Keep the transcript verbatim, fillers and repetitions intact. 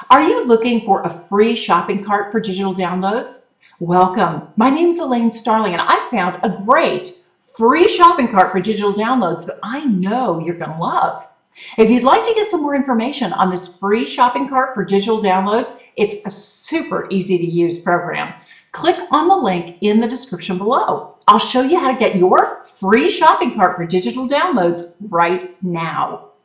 Are you looking for a free shopping cart for digital downloads? Welcome. My name is Elaine Starling, and I found a great free shopping cart for digital downloads that I know you're going to love. If you'd like to get some more information on this free shopping cart for digital downloads, it's a super easy to use program. Click on the link in the description below. I'll show you how to get your free shopping cart for digital downloads right now.